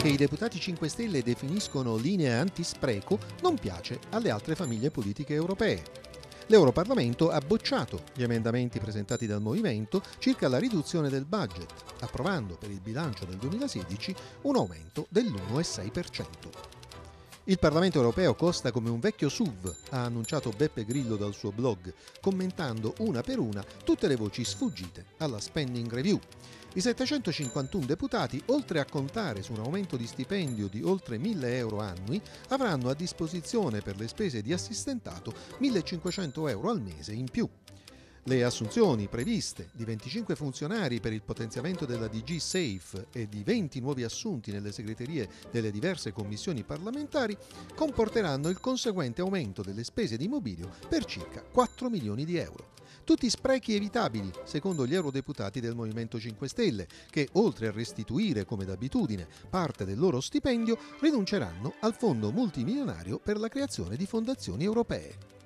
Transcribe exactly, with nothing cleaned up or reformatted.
che i deputati cinque Stelle definiscono linea antispreco non piace alle altre famiglie politiche europee. L'Europarlamento ha bocciato gli emendamenti presentati dal Movimento circa la riduzione del budget, approvando per il bilancio del duemilasedici un aumento dell'uno virgola sei per cento. Il Parlamento europeo costa come un vecchio S U V, ha annunciato Beppe Grillo dal suo blog, commentando una per una tutte le voci sfuggite alla spending review. I settecentocinquantuno deputati, oltre a contare su un aumento di stipendio di oltre mille euro annui, avranno a disposizione per le spese di assistentato millecinquecento euro al mese in più. Le assunzioni previste di venticinque funzionari per il potenziamento della D G Safe e di venti nuovi assunti nelle segreterie delle diverse commissioni parlamentari comporteranno il conseguente aumento delle spese di mobilio per circa quattro milioni di euro. Tutti sprechi evitabili, secondo gli eurodeputati del Movimento cinque Stelle, che oltre a restituire come d'abitudine parte del loro stipendio, rinunceranno al fondo multimilionario per la creazione di fondazioni europee.